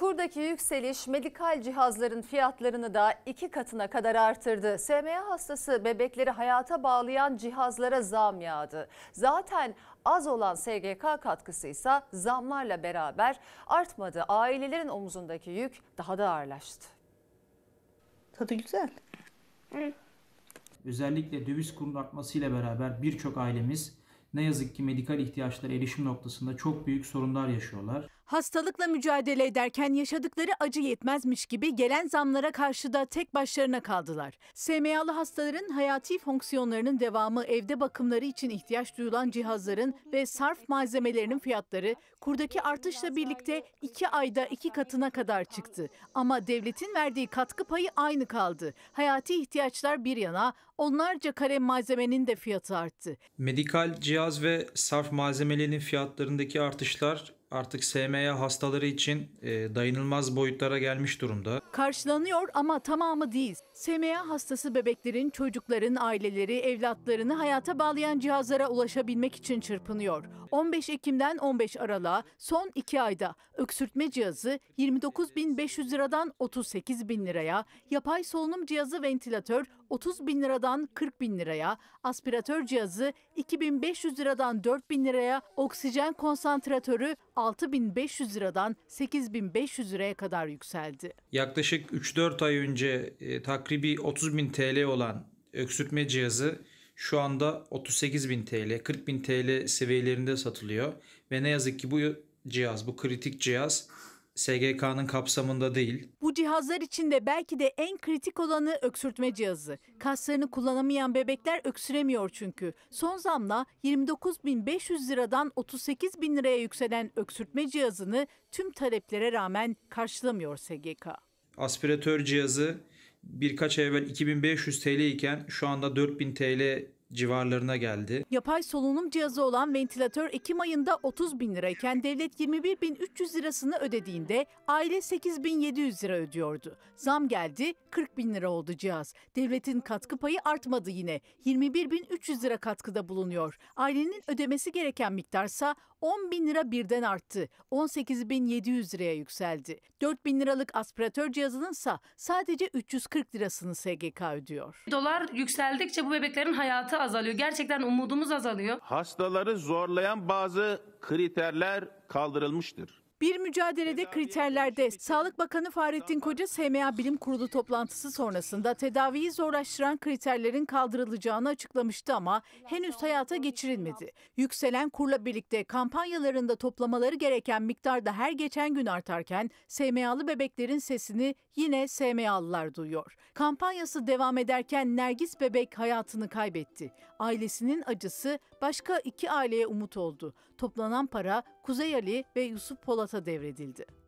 Kurdaki yükseliş medikal cihazların fiyatlarını da 2 katına kadar artırdı. SMA hastası bebekleri hayata bağlayan cihazlara zam yağdı. Zaten az olan SGK katkısı ise zamlarla beraber artmadı. Ailelerin omuzundaki yük daha da ağırlaştı. Tadı güzel. Özellikle döviz kurunun artmasıyla beraber birçok ailemiz ne yazık ki medikal ihtiyaçlara erişim noktasında çok büyük sorunlar yaşıyorlar. Hastalıkla mücadele ederken yaşadıkları acı yetmezmiş gibi gelen zamlara karşı da tek başlarına kaldılar. SMA'lı hastaların hayati fonksiyonlarının devamı, evde bakımları için ihtiyaç duyulan cihazların ve sarf malzemelerinin fiyatları kurdaki artışla birlikte 2 ayda 2 katına kadar çıktı. Ama devletin verdiği katkı payı aynı kaldı. Hayati ihtiyaçlar bir yana, onlarca kalem malzemenin de fiyatı arttı. Medikal cihaz ve sarf malzemelerinin fiyatlarındaki artışlar artık SMA hastaları için dayanılmaz boyutlara gelmiş durumda. Karşılanıyor ama tamamı değil. SMA hastası bebeklerin, çocukların aileleri, evlatlarını hayata bağlayan cihazlara ulaşabilmek için çırpınıyor. 15 Ekim'den 15 Aralık'a son 2 ayda öksürtme cihazı 29.500 liradan 38.000 liraya, yapay solunum cihazı ventilatör 30.000 liradan 40.000 liraya, aspiratör cihazı 2.500 liradan 4.000 liraya, oksijen konsantratörü 6.500 liradan 8.500 liraya kadar yükseldi. Yaklaşık 3-4 ay önce takribi 30.000 TL olan öksürtme cihazı şu anda 38.000 TL, 40.000 TL seviyelerinde satılıyor. Ve ne yazık ki bu cihaz, bu kritik cihaz SGK'nın kapsamında değil. Bu cihazlar içinde belki de en kritik olanı öksürtme cihazı. Kaslarını kullanamayan bebekler öksüremiyor çünkü. Son zamla 29.500 liradan 38.000 liraya yükselen öksürtme cihazını tüm taleplere rağmen karşılamıyor SGK. Aspiratör cihazı birkaç ay evvel 2.500 TL iken şu anda 4.000 TL civarlarına geldi. Yapay solunum cihazı olan ventilatör Ekim ayında 30.000 lirayken devlet 21.300 lirasını ödediğinde aile 8.700 lira ödüyordu. Zam geldi, 40.000 lira oldu cihaz. Devletin katkı payı artmadı yine. 21.300 lira katkıda bulunuyor. Ailenin ödemesi gereken miktarsa 10.000 lira birden arttı. 18.700 liraya yükseldi. 4.000 liralık aspiratör cihazınınsa sadece 340 lirasını SGK ödüyor. Dolar yükseldikçe bu bebeklerin hayatı azalıyor. Gerçekten umudumuz azalıyor. Hastaları zorlayan bazı kriterler kaldırılmıştır. Bir mücadelede kriterlerde Sağlık Bakanı Fahrettin Koca SMA Bilim Kurulu toplantısı sonrasında tedaviyi zorlaştıran kriterlerin kaldırılacağını açıklamıştı ama henüz hayata geçirilmedi. Yükselen kurla birlikte kampanyalarında toplamaları gereken miktar da her geçen gün artarken SMA'lı bebeklerin sesini yine SMA'lılar duyuyor. Kampanyası devam ederken Nergis bebek hayatını kaybetti. Ailesinin acısı başka 2 aileye umut oldu. Toplanan para Kuzey Ali ve Yusuf Polat'a devredildi.